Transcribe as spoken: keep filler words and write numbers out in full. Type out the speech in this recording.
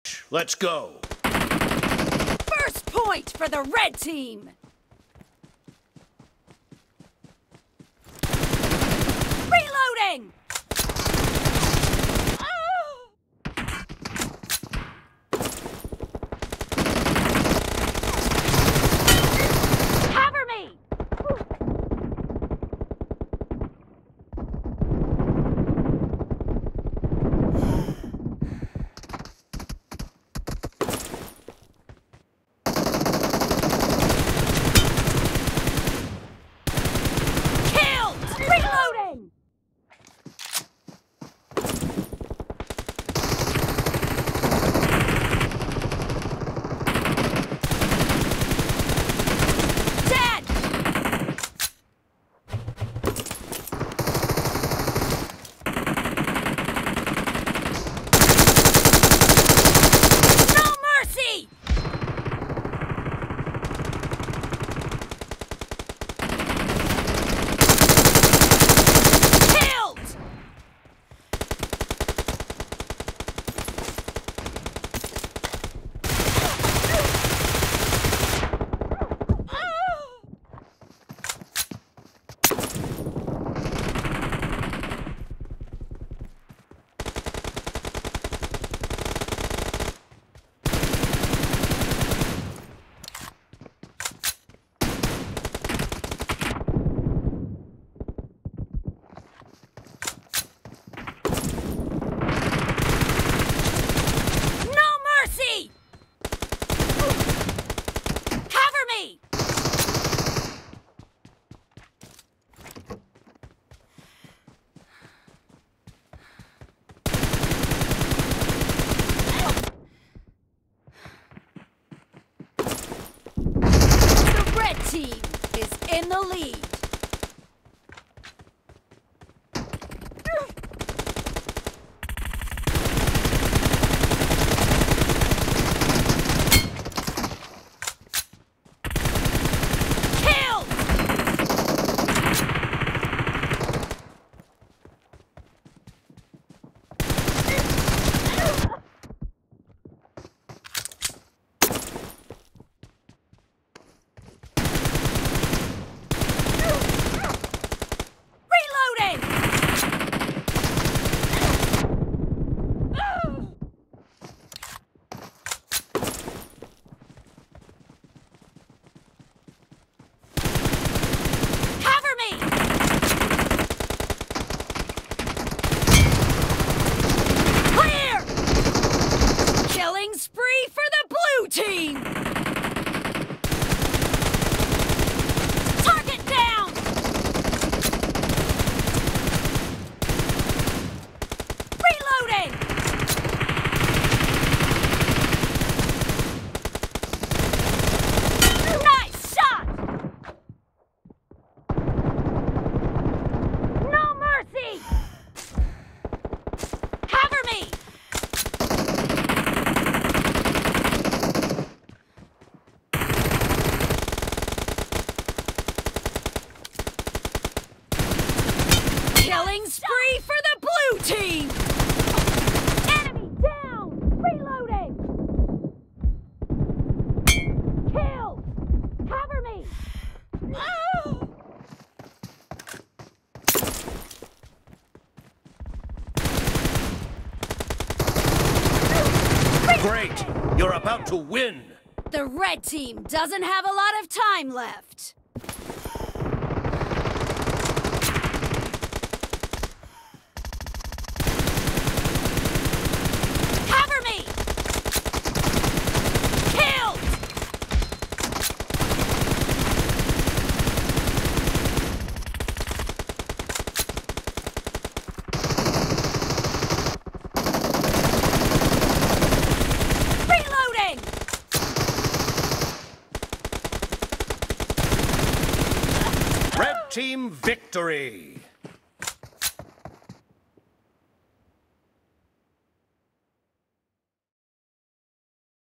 Let's go. First point for the red team. Reloading! Cover me! Team is in the lead. Kill! Killing spree for the blue team! Enemy down! Reloading! Kill! Cover me! Oh! Great! You're about to win! The red team doesn't have a lot of time left. Cover me! Killed! Reloading! Red team victory!